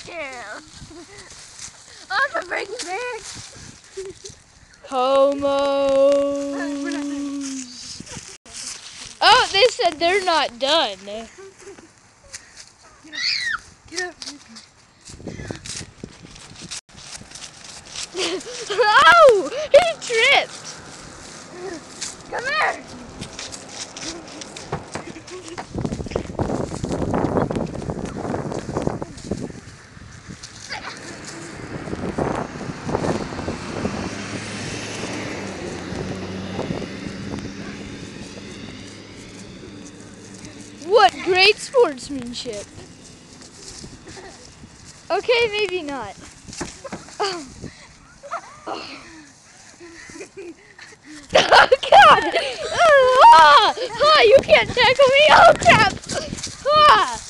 Yeah. Oh, the big bag. Como. Oh, they said they're not done. Get up. Oh, he tripped. Come here. What great sportsmanship. Okay, maybe not. Oh, oh God! Ah, you can't tackle me! Oh crap! Ah.